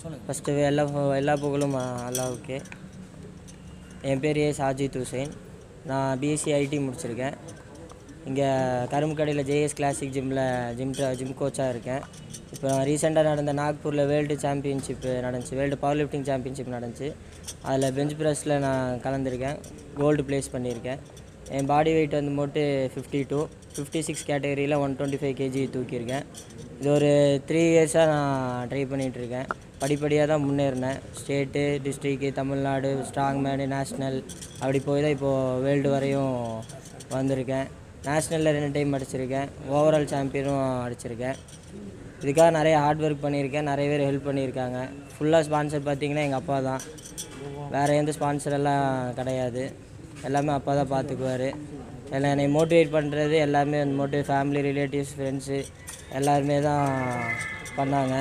First எல்லா புகழும் அல்லாஹ்வுக்கே. என் பேர் சாஜித் ஹுசைன். நான் பிஎஸ்சி ஐடி முடிச்சிருக்கேன். இங்கே கரும்பு கடையில் ஜேஎஸ் கிளாசிக் ஜிம் கோச்சாக இருக்கேன். இப்போ ரீசெண்டாக நடந்த நாக்பூரில் வேர்ல்டு சாம்பியன்ஷிப் நடந்துச்சு, வேர்ல்டு பவர் லிஃப்டிங் சாம்பியன்ஷிப் நடந்துச்சு. அதில் பெஞ்ச் ப்ரெஸ்ஸில் நான் கலந்துருக்கேன், கோல்டு ப்ளேஸ் பண்ணியிருக்கேன். என் பாடி வெயிட் வந்து மோட்டு 52, 56 கேட்டகரியில் 125 kg தூக்கியிருக்கேன். இது ஒரு 3 இயர்ஸாக நான் ட்ரை பண்ணிகிட்ருக்கேன். படிப்படியாக தான் முன்னேறினேன். State, district, Tamil Nadu, strong man, national அப்படி போய் தான் இப்போது வேர்ல்டு வரையும் வந்திருக்கேன். நேஷ்னலில் 2 டைம் அடிச்சிருக்கேன், ஓவரால் சாம்பியனும் அடிச்சிருக்கேன். இதுக்காக நிறைய ஹார்ட் ஒர்க் பண்ணியிருக்கேன், நிறைய பேர் ஹெல்ப் பண்ணியிருக்காங்க. ஃபுல்லாக ஸ்பான்சர் பார்த்திங்கன்னா எங்கள் அப்பா தான், வேறு எந்த ஸ்பான்சரெல்லாம் கிடையாது. எல்லாமே அப்பா தான் பார்த்துக்குவார். எல்லாம் என்னை மோட்டிவேட் பண்ணுறது எல்லாமே ஃபேமிலி, ரிலேட்டிவ்ஸ், ஃப்ரெண்ட்ஸு எல்லாருமே தான் பண்ணாங்க.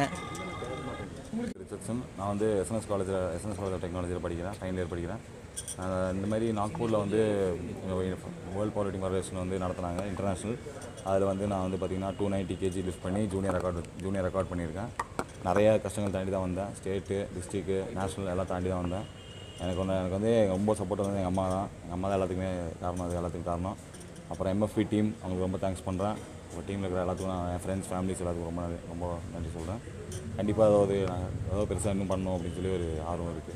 நான் வந்து எஸ்என்எஸ் காலேஜ் ஆஃப் டெக்னாலஜியில் படிக்கிறேன், ஃபைனல் இயர் படிக்கிறேன். இந்த மாதிரி நாக்பூரில் வந்து வேர்ல்டு பவர் லிஃப்டிங் ஃபெடரேஷன் வந்து நடத்துனாங்க இன்டர்நேஷ்னல். அதில் வந்து நான் வந்து பார்த்திங்கன்னா 290 kg லிஃப்ட் பண்ணி ஜூனியர் ரெக்கார்ட் பண்ணியிருக்கேன். நிறைய கஷ்டங்கள் தாண்டி தான் வந்தேன். ஸ்டேட்டு, டிஸ்ட்ரிக்கு, நேஷ்னல் எல்லாம் தாண்டி தான் வந்தேன். எனக்கு வந்து ரொம்ப சப்போர்ட் வந்து எங்கள் அம்மா தான். எங்கள் அம்மா தான் எல்லாத்துக்குமே காரணம், அது எல்லாத்துக்கும் காரணம். அப்புறம் எம்எஃப்பி டீம், அவங்களுக்கு ரொம்ப தேங்க்ஸ் பண்ணுறேன். உங்கள் டீமில் இருக்கிற எல்லாத்துக்கும் நான் என் ஃப்ரெண்ட்ஸ், ஃபேமிலிஸ் எல்லாத்துக்கும் ரொம்ப நன்றி சொல்கிறேன். கண்டிப்பாக ஏதாவது பெருசாக இன்னும் பண்ணணும் அப்படின்னு சொல்லி ஒரு ஆர்வம் இருக்குது.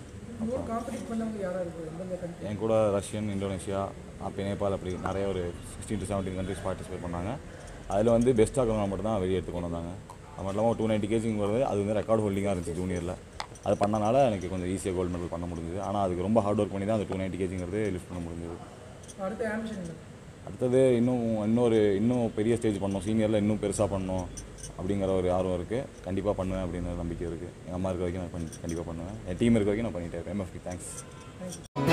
என் கூட ரஷ்யன், இந்தோனேஷியா, அப்போ நேபாள், அப்படி நிறைய ஒரு 16 to 17 கண்ட்ரிஸ் பார்ட்டிசிபேட் பண்ணாங்க. அதில் வந்து பெஸ்ட்டாக இருக்கிறவங்க மட்டும் தான் வெளியே எடுத்து கொண்டு வந்தாங்க. அது மட்டும் இல்லாமல் 290 kg வருது, அது வந்து ரெக்கார்ட் ஹோல்டிங்காக இருந்துச்சு ஜூனியரில். அது பண்ணனால எனக்கு கொஞ்சம் ஈஸியாக கோல்டு மெடல் பண்ண முடிஞ்சுது. ஆனால் அதுக்கு ரொம்ப ஹார்ட் ஒர்க் பண்ணி தான் அந்த 290 kgங்கிறது லிஃப்ட் பண்ண முடிஞ்சது. அடுத்தது இன்னும் பெரிய ஸ்டேஜ் பண்ணணும், சீனியரில் இன்னும் பெருசாக பண்ணணும் அப்படிங்கிற ஒரு ஆர்வம் இருக்குது. கண்டிப்பாக பண்ணுவேன் அப்படின்னு நம்பிக்கை இருக்குது. எங்கள் அம்மா இருக்க வரைக்கும் நான் கண்டிப்பாக பண்ணுவேன். என் டீம் இருக்க வரைக்கும் நான் பண்ணிகிட்டே இருக்கேன். MFP thanks.